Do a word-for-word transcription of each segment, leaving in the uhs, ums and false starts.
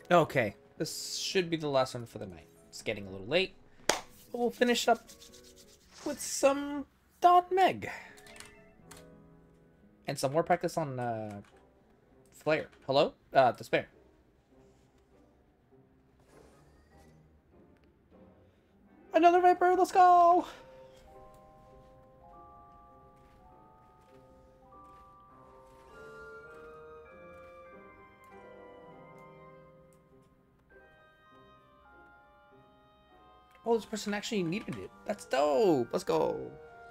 Okay, this should be the last one for the night. It's getting a little late, but we'll finish up with some Dawn Mheg. And some more practice on uh, Flare. Hello? Uh, Despair. Another Viper, let's go! Oh, this person actually needed it. That's dope. Let's go.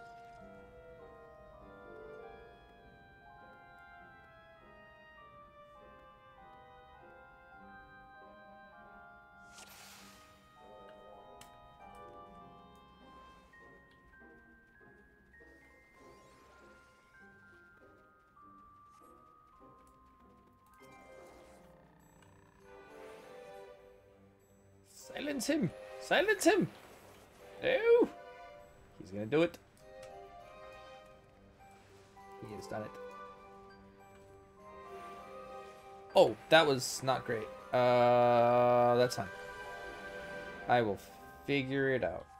Silence him. Silence him. No. He's gonna do it. He has done it. Oh, that was not great. Uh, that's fine. I will figure it out.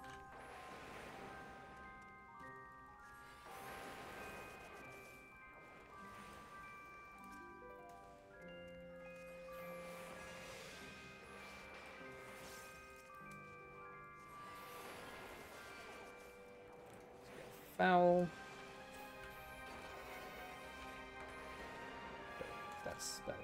Foul. That's better.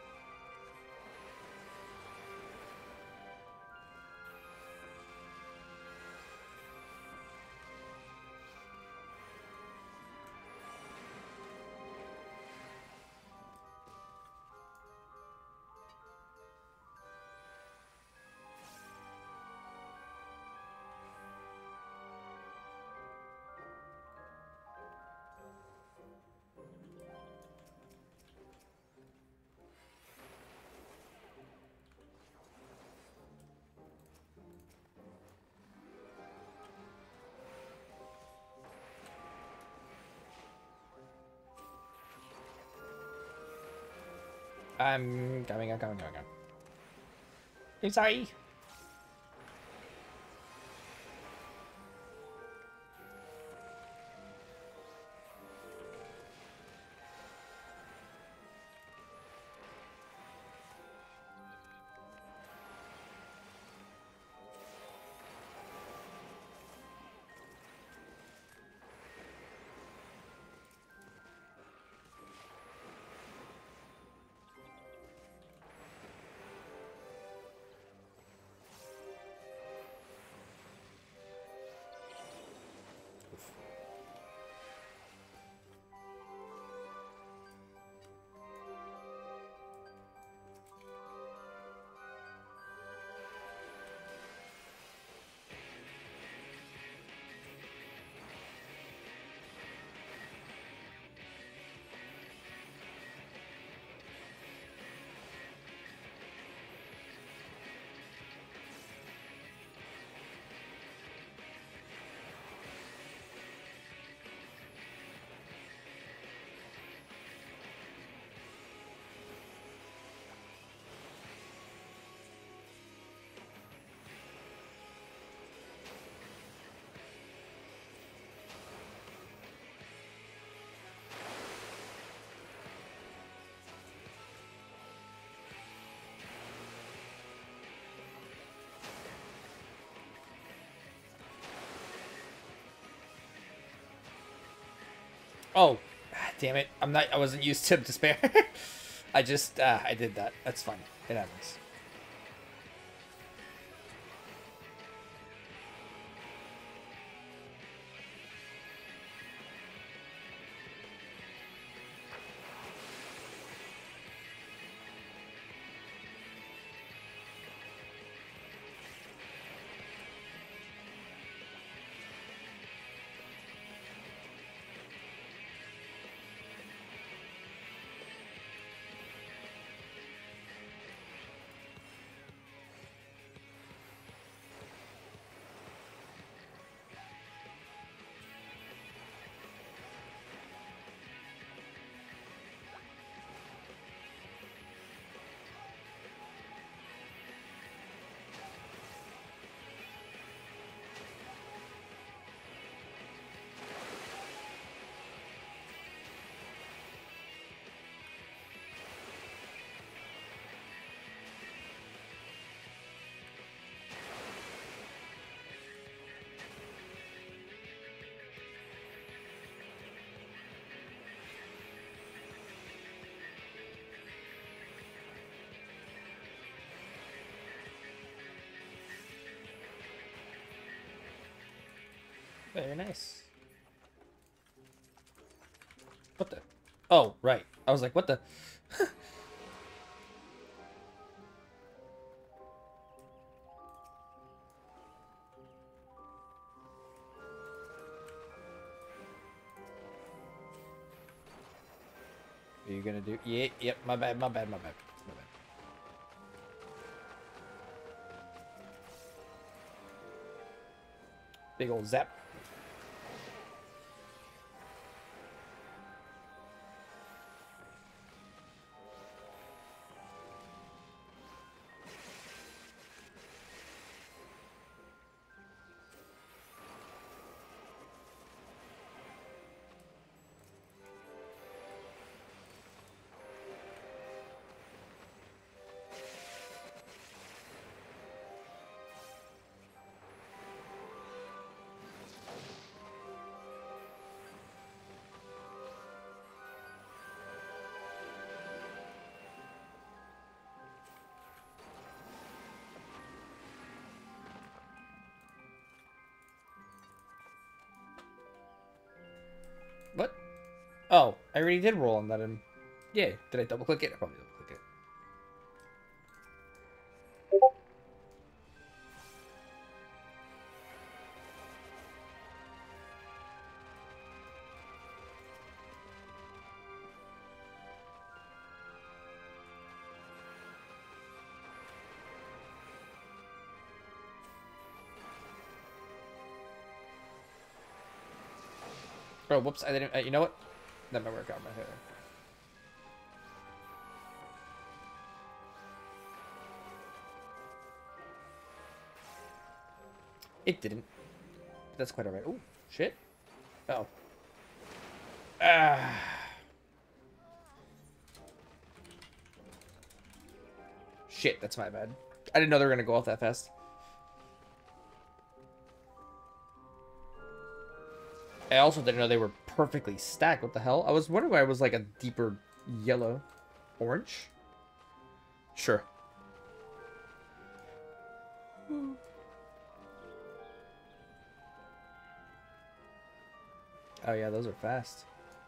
I'm coming, I'm coming, I'm coming. I'm sorry. Oh, damn it. I'm not, I wasn't used to despair. I just, uh, I did that. That's fine. It happens. Very nice. What the? Oh, right. I was like, what the? Are you gonna do? Yeah, yep. My bad. My bad. My bad. My bad. Big old zap. What? Oh, I already did roll on that. And yeah, did I double click it? I probably double click it. Oh, whoops! I didn't. Uh, you know what? That might work out my hair. It didn't. That's quite alright. Oh, shit. Oh. Ah. Shit, that's my bad. I didn't know they were gonna go off that fast. I also didn't know they were perfectly stacked. What the hell? I was wondering why it was like a deeper yellow. Orange? Sure. Oh yeah, those are fast.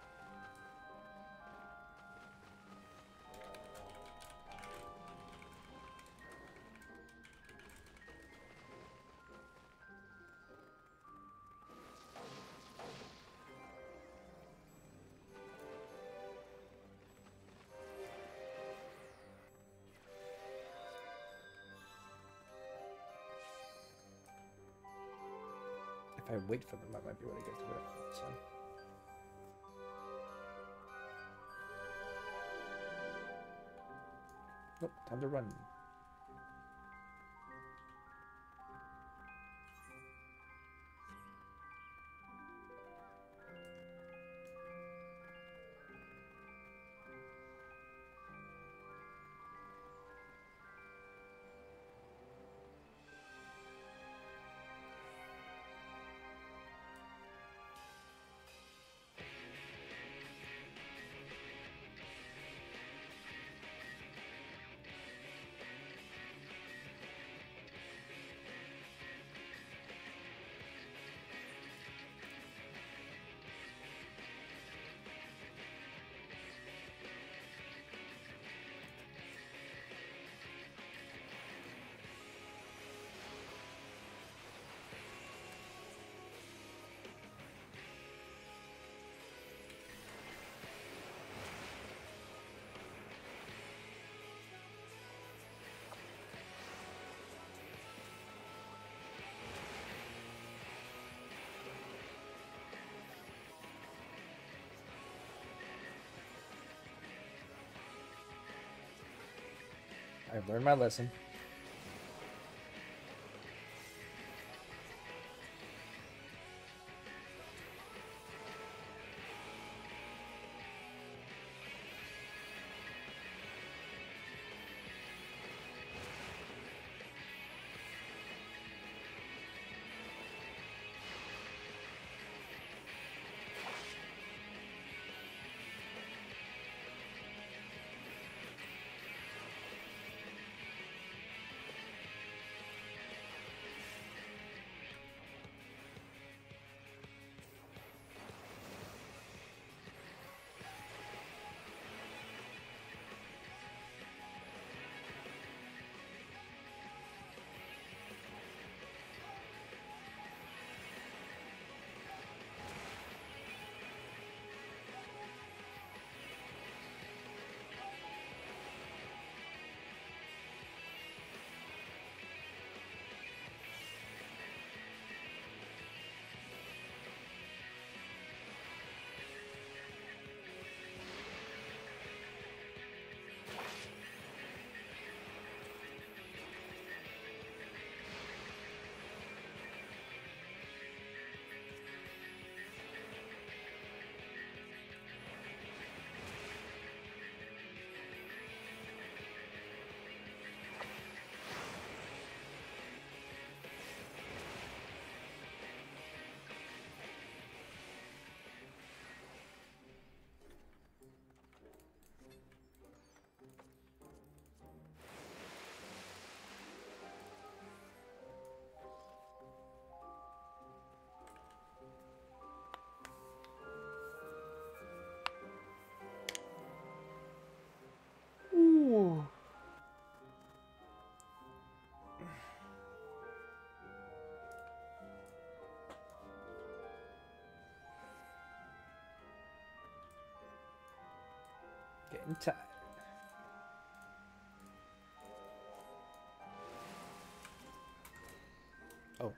If I wait for them, I might be able to get to it. So. Nope, time to run. I've learned my lesson. getting tired. Oh.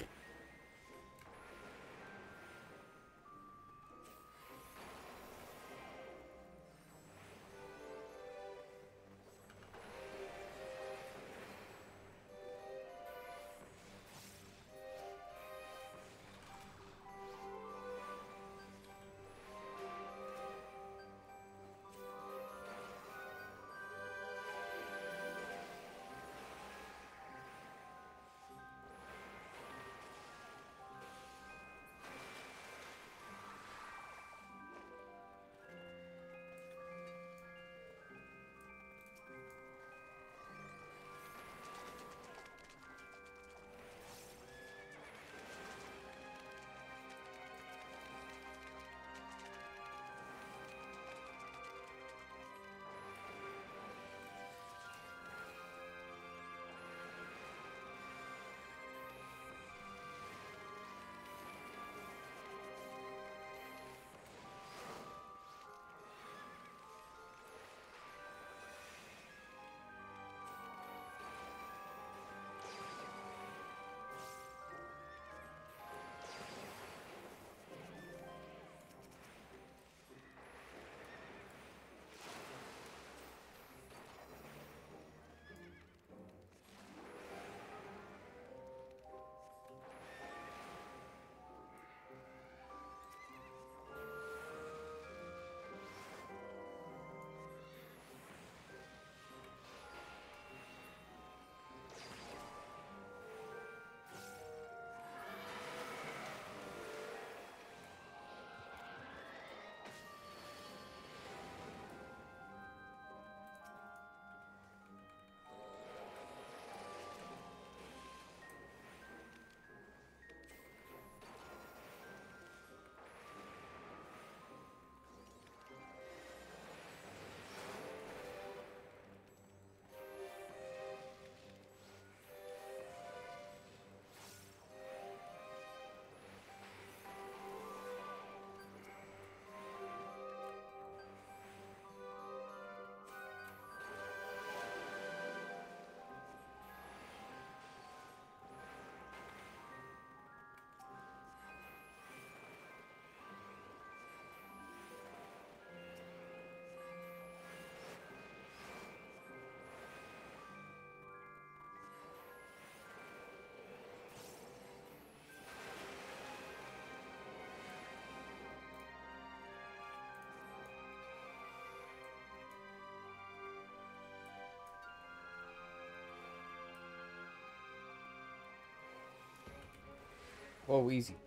Whoa, easy.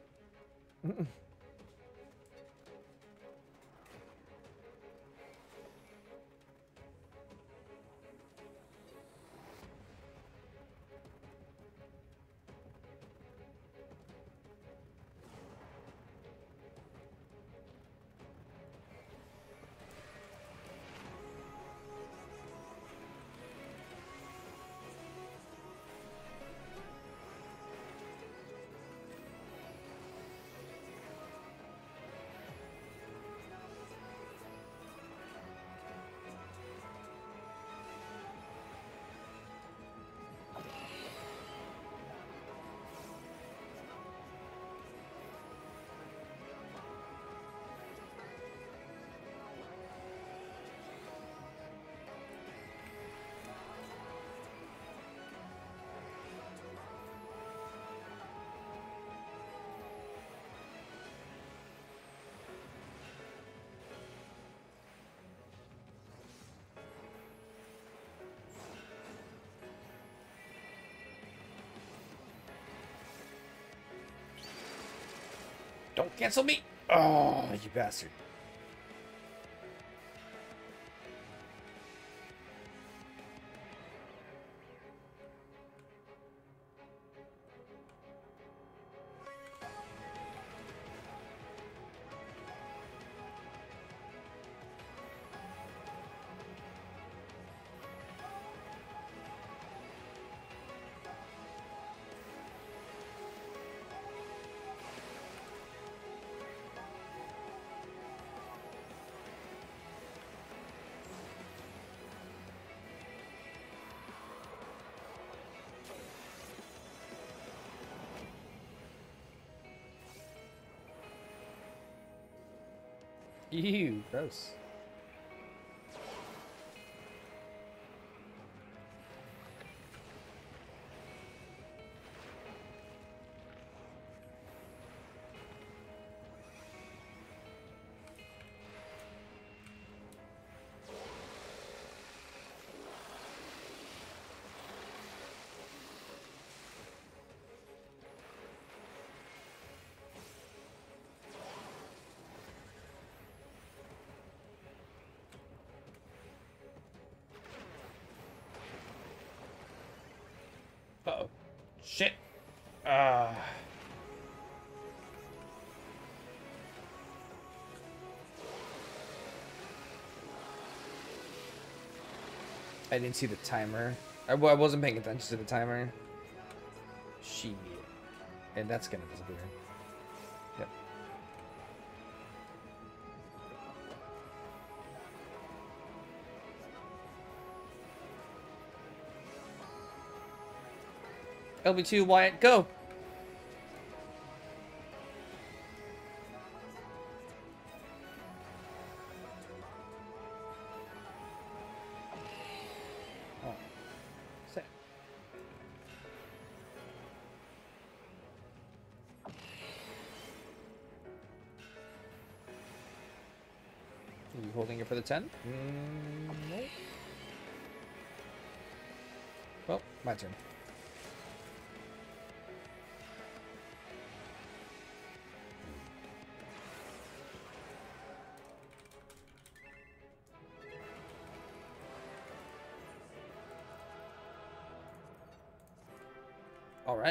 Don't cancel me! Oh, you bastard. Ew, gross. Uh-oh. Shit. Uh... I didn't see the timer. I, I wasn't paying attention to the timer. Shit. And that's gonna disappear. Yep. L B two, Wyatt, go! Oh. Sick. Are you holding it for the ten? Mm, no. Well, my turn. All right.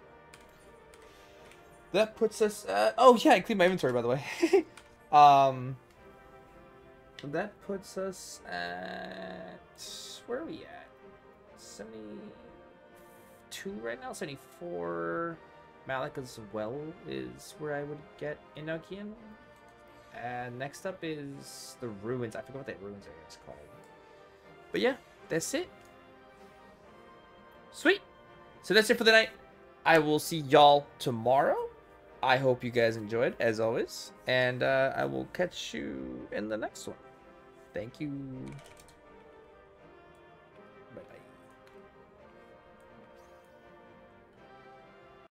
That puts us at... Oh, yeah, I cleaned my inventory, by the way. um, that puts us at... Where are we at? seventy-two right now? seventy-four. Malik as well is where I would get Enochian. And next up is the ruins. I forgot what that ruins area is called. But yeah, that's it. Sweet. So that's it for the night. I will see y'all tomorrow. I hope you guys enjoyed, as always. And uh, I will catch you in the next one. Thank you.